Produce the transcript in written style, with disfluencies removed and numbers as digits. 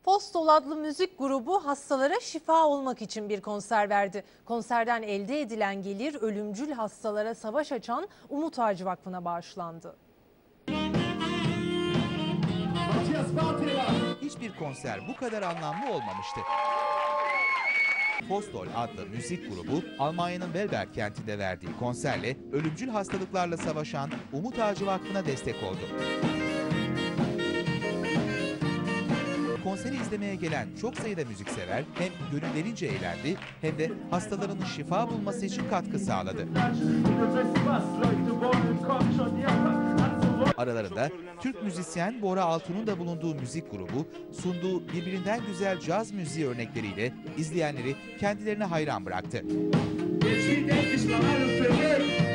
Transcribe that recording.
Postol adlı müzik grubu hastalara şifa olmak için bir konser verdi. Konserden elde edilen gelir ölümcül hastalara savaş açan Umut Ağacı Vakfı'na bağışlandı. Hiçbir konser bu kadar anlamlı olmamıştı. Postol adlı müzik grubu Almanya'nın Velberg kentinde verdiği konserle ölümcül hastalıklarla savaşan Umut Ağacı Vakfı'na destek oldu. Konseri izlemeye gelen çok sayıda müziksever hem gönüllerince eğlendi hem de hastaların şifa bulması için katkı sağladı. Aralarında Türk müzisyen Bora Altun'un da bulunduğu müzik grubu sunduğu birbirinden güzel caz müziği örnekleriyle izleyenleri kendilerine hayran bıraktı.